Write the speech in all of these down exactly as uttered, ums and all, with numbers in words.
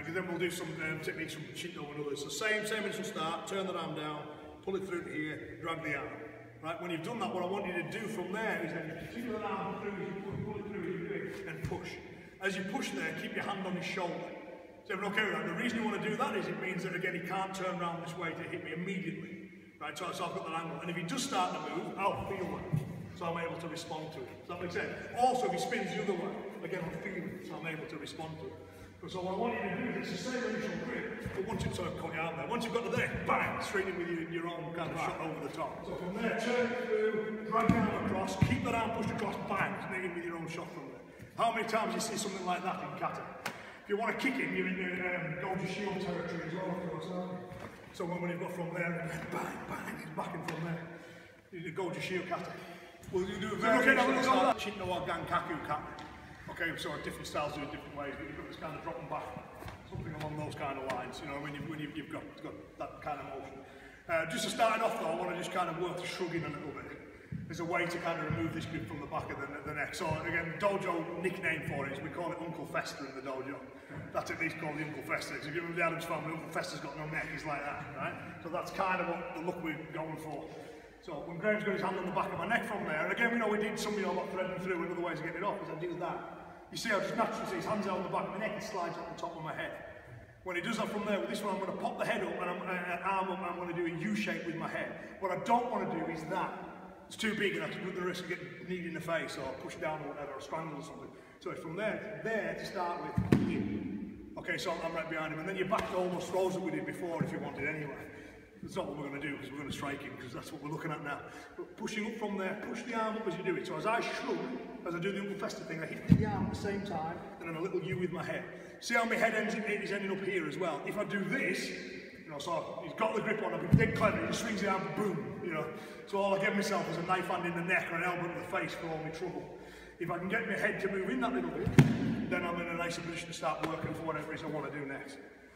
Right, because then we'll do some um, techniques from Chinto and others. So same, same initial start, turn the arm down, pull it through to here, drag the arm. Right, when you've done that, what I want you to do from there is then you continue the arm through, as you pull, pull it through, as you do it, and push. As you push there, keep your hand on his shoulder. So everyone okay with that? The reason you want to do that is it means that again he can't turn around this way to hit me immediately. Right, so, so I've got that angle. And if he does start to move, I'll feel that. So I'm able to respond to it. Does that make sense? Also, if he spins the other way, again I'm feeling it, so I'm able to respond to it. So what I want you to do is it's the same initial grip, but once you've sort of caught you out there, once you've got to there, bang, straight in with your, your own kind of shot over the top. So from there, turn it through, drag the arm across, keep that arm pushed across, bang, straight in with your own shot from there. How many times do you see something like that in kata? If you want to kick him, you're in the um, Gojushiho territory as well, of course, aren't you? So when you've got from there, bang, bang, he's backing from there. You do Gojushiho kata. Well, you do a very okay, no, Chinte and Gankaku kata. Okay, so different styles do it different ways, but you've got this kind of dropping back, something along those kind of lines, you know, when, you, when you've, you've got, got that kind of motion. Uh, just to start it off though, I want to just kind of work the shrugging a little bit. There's a way to kind of remove this grip from the back of the, the neck. So again, dojo nickname for it is, we call it Uncle Fester in the dojo. That's at least called the Uncle Fester. Because if you remember the Adams family, Uncle Fester's got no neck, he's like that, right? So that's kind of what the look we're going for. So when Graham's got his hand on the back of my neck from there, and again, we know we did some of you know, about threading through and other ways of getting it off, is I do that. You see how just naturally see his hands out on the back of my neck, he slides up the top of my head. When he does that from there, with this one, I'm going to pop the head up and I'm uh, arm up and I'm going to do a U shape with my head. What I don't want to do is that. It's too big and I have to put the risk of getting kneed in the face or push down or whatever, or strangled or something. So it's from there to there to start with. Okay, so I'm right behind him, and then you're back to almost throws that we did before if you wanted anyway. That's not what we're going to do because we're going to strike him because that's what we're looking at now. But pushing up from there, push the arm up as you do it. So as I shrug, as I do the Uncle Fester thing, I hit the arm at the same time and then a little U with my head. See how my head ends it is ending up here as well. If I do this, you know, so he's got the grip on, I'll be dead clever, he just swings the arm, boom, you know. So all I give myself is a knife hand in the neck or an elbow in the face for all my trouble. If I can get my head to move in that little bit, then I'm in a nicer position to start working for whatever it is I want to do next.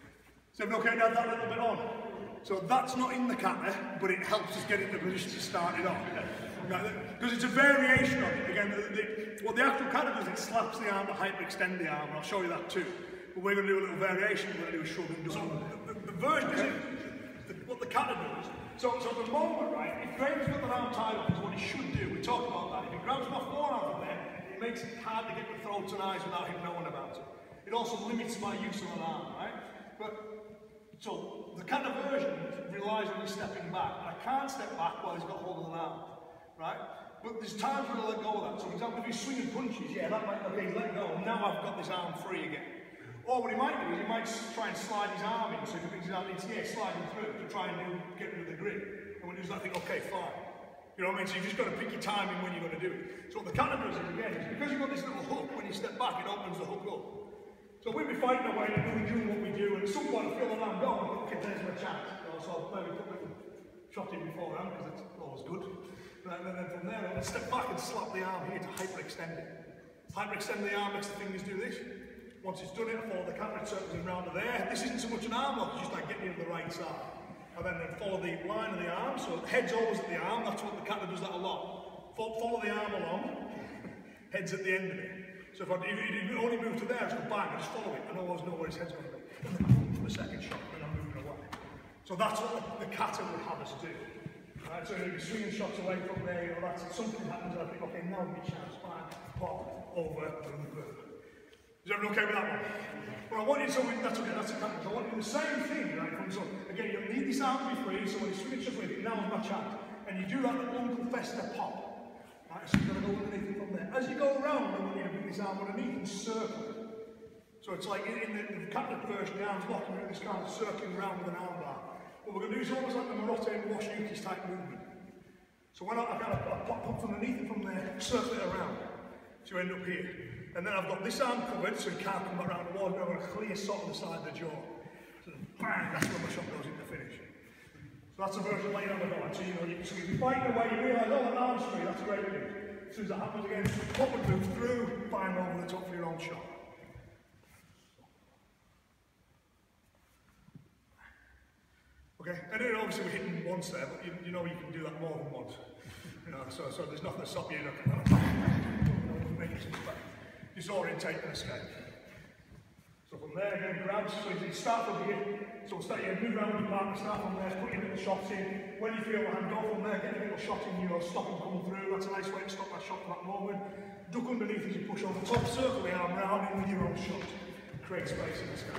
So okay, now that little bit on. So that's not in the kata, but it helps us get in the position to start it off. Because it's a variation of it. Again, the, the, what the actual kata does, it slaps the arm to hyperextend the arm, and I'll show you that too. But we're going to do a little variation, we're going to do a shrug and do so the, the, the version is the, what the kata does. So, so at the moment, right, if Graham's got the arm tied up, is what he should do. We talked about that. If he grabs my forearm from there, it makes it hard to get the throats and eyes without him knowing about it. It also limits my use of an arm, right? But so the kata version relies on me stepping back. I can't step back while he's got hold of an arm, right? But there's times when I let go of that. So for example, if he's swinging punches, yeah, that might, okay, he's let go. Now I've got this arm free again. Or what he might do is he might try and slide his arm in. So if he thinks his arm in, yeah, sliding through to try and do, get rid of the grip. And when he does that, I think, okay, fine. You know what I mean? So you've just got to pick your timing when you're going to do it. So what the kata does is, again, is because you've got this little hook, when you step back, it opens the hook up. So we'll be fighting away and we're doing what we do, and at some point I feel that I'm going, okay, there's my chance. You know, so I'll maybe put a little shot in beforehand, because it's always good. And then from there, I'll step back and slap the arm here to hyperextend it. Hyperextend the arm makes the fingers do this. Once it's done it, I follow the kata circles in round to there. This isn't so much an arm lock, it's just like getting in the right side. And then, then follow the line of the arm, so the head's always at the arm, that's what the kata does that a lot. Follow the arm along, head's at the end of it. So if I if you only move to there, I just go bang, I just follow it, and I always know where his head's going to be. And then for the second shot, then I'm moving away. So that's what the, the kata would have us do. Right, so you'll be swinging shots away from there, you know, that's it. Something happens, and I think, okay, now we chance, bang, pop, over, and boom. Is everyone okay with that one? Well, I want you to, so that's okay, that's the kata. So I want you to do the same thing, right, from so, again, you need this arm to be free, so when you swing shots with it, now's my chance. And you do that little Uncle Fester pop. Right, so you're going to go underneath it from there. As you go around, I want you to bring this arm underneath and circle. So it's like in, in the, the kata version, the arm's locked, and we're this kind of circling around with an arm bar. What we're going to do is almost like the Marotte and Wash Yuki's type movement. So when I, I kind of I pop up underneath it from there, circle it around. So you end up here. And then I've got this arm covered, so you can't come back around the wall. I've got a clear shot on the side of the jaw. So bang, that's where my shot goes into finish. So that's a version laying on the line. So you know, you, so you're fighting away, you realise, oh, an arm's free, that's great news. As soon as that happens again, pop and move through, bang over the top for your own shot. Okay, and then obviously we're hitting once there, but you, you know you can do that more than once. You know, so, so there's nothing to stop you. Make it back. Disorientate and escape. So from there, again, grabs, so you start from here, so we'll start here, move around with your partner, start from there, put your little shots in. When you feel the hand, go from there, get a little shot in, you know, stop and come through. That's a nice way to stop that shot for that moment. Duck underneath as you push over the top, circle the arm round in with your own shot. Create space in the sky.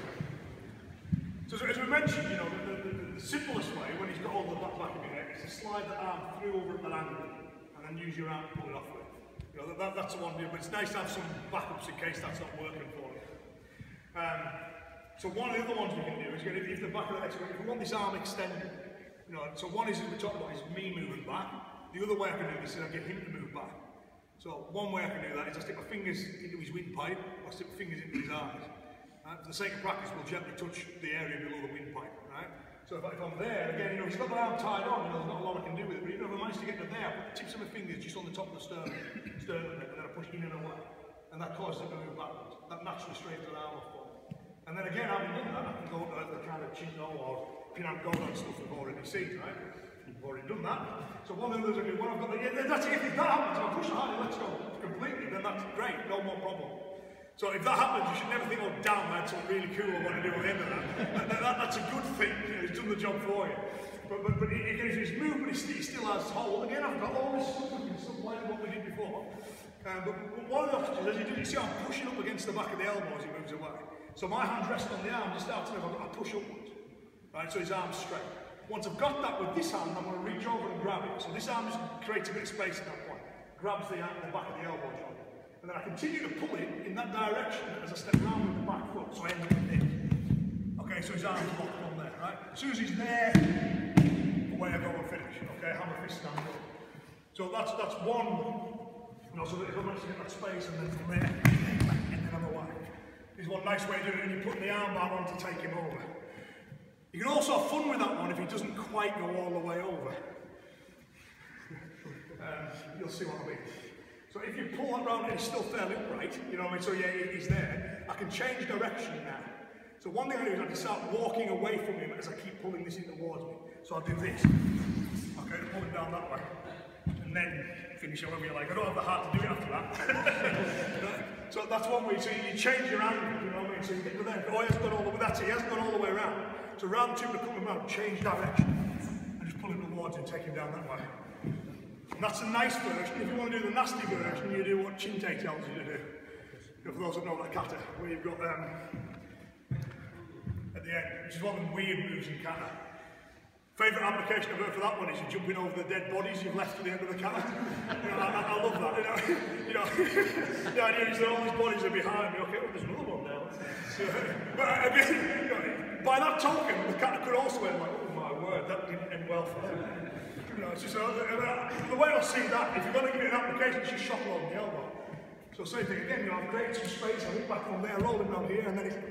So as we mentioned, you know, the, the, the, the simplest way, when he's got all the back back of your neck, is to slide the arm through over at that angle, and then use your arm to pull it off with. You know, that, that's the one, but it's nice to have some backups in case that's not working for you. Um, so one of the other ones we can do is get if the back of the neck, if we want this arm extended, you know, so one is, as we talked about, is me moving back. The other way I can do this is I get him to move back. So one way I can do that is I stick my fingers into his windpipe, or I stick my fingers into his eyes. Right? For the sake of practice, we'll gently touch the area below the windpipe, right? So if, I, if I'm there, again, you know, he's got my arm tied on, you know, there's not a lot I can do with it, but even if I manage to get to there, I put the tips of my fingers just on the top of the sternum, sternum, and then I push in and away. And that causes it to move backwards. That naturally straightens the arm off for me. And then again, having done that, I can go to the kind of Chinto or Pinam Godan stuff we've already seen, right? We've already done that. So one of the others I do, when I've got the, yeah, that's it, if that happens, I'll push hard and let's go completely, then that's great, no more problem. So if that happens, you should never think, oh damn, I had something really cool I want to do at the end of that. that, that that's a good thing, you know, he's done the job for you. But, but, but again, if he's moved, but he still, he still has hold. Again, I've got all this stuff we can still play what we did before. Um, but, but one of the options, as you do, you see I'm pushing up against the back of the elbow as he moves away. So my hand resting on the arm, just starts to I push upwards. Right, so his arm's straight. Once I've got that with this hand, I'm going to reach over and grab it. So this arm just creates a bit of space at that point. Grabs the, arm, the back of the elbow joint. And then I continue to pull it in that direction as I step round with the back foot, so I end up with this. Okay, so his arm's locked on there, right? As soon as he's there, away I go and finish. Okay, hammer fist stand up. So that's that's one, you know, so that if I manage to get that space and then from there, and then I'm away. There's one nice way to do it, and you put the arm bar on to take him over. You can also have fun with that one if he doesn't quite go all the way over. um, you'll see what I mean. So if you pull that round and it's still fairly upright, you know what I mean, so yeah, he's there, I can change direction now. So one thing I do is I can start walking away from him as I keep pulling this in towards me. So I'll do this. Okay, pull him down that way. And then finish however you like. I don't have the heart to do it after that. So that's one way, so you change your angle, you know what I mean? So you get to there, oh, he hasn't gone all the way, that's it, he hasn't gone all the way around. So round two to come around, change direction. And just pull him towards and take him down that way. And that's a nice version. If you want to do the nasty version, you do what Chinte tells you to do. You know, for those that know that kata, where you've got um, at the end, which is one of the weird moves in kata. Favourite application I've heard for that one is you're jumping over the dead bodies you've left at the end of the kata. You know, I, I love that. You know, you know the idea is that all these bodies are behind me. Okay, well, there's another one now. So, but again, you know, by that token, the kata could also end like, oh my word, that didn't end well for them. You know, it's just, uh, uh, the way I'll see that, if you're going to give it an application, it's just shot along the elbow. So same thing again, you know, I've created some space, I look back from there, roll him down here, and then it's,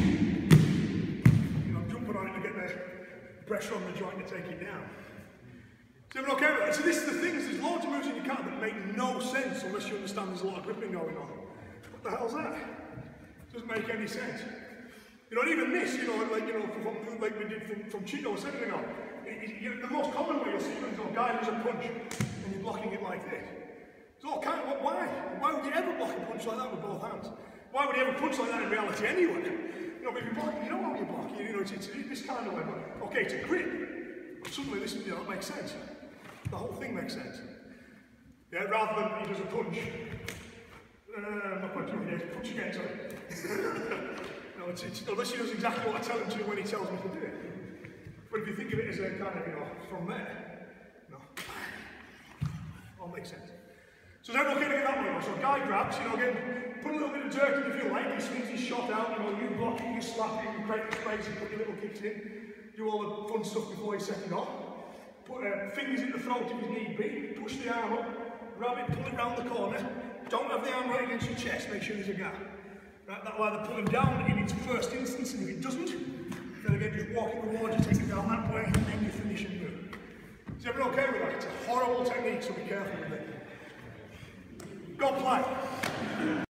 you know, I'm jumping on it to get the pressure on the joint to take it down. So everyone okay with that? So this is the thing, is there's loads of moves in your kata that make no sense unless you understand there's a lot of gripping going on. What the hell's that? Doesn't make any sense. You know, and even this, you know, like, you know, from, like we did from, from Chinto a second ago, it, it, you know, the most common way you'll see is a guy who's a punch and you're blocking it like this. It's all kind of, why? Why would you ever block a punch like that with both hands? Why would you ever punch like that in reality anyway? You know, but if you're blocking, you know how you block, you know, it's, it's, it's this kind of way, but okay, to grip, but suddenly this, you know, it makes sense. The whole thing makes sense. Yeah, rather than he does a punch, uh, not punch, yeah, punch again, sorry. No, it's, it's, unless he does exactly what I tell him to when he tells me to do it. But if you think of it as a kind of, you know, from there, no, all makes sense. So then we're going to get that one. So a guy grabs, you know, again, put a little bit of jerk in if you like, he swings his shot out, you know, you block it, you slap it, you create the space, you put your little kicks in, do all the fun stuff before you set it off. Put uh, fingers in the throat if you need be, push the arm up, grab it, pull it round the corner, don't have the arm right against your chest, make sure there's a gap. Right, that'll either pull him down in its first instance, and if it doesn't, then again just walk it towards you, take it down that way, and then you finish and move. Is everyone okay with that? It's a horrible technique, so be careful with it. Go play.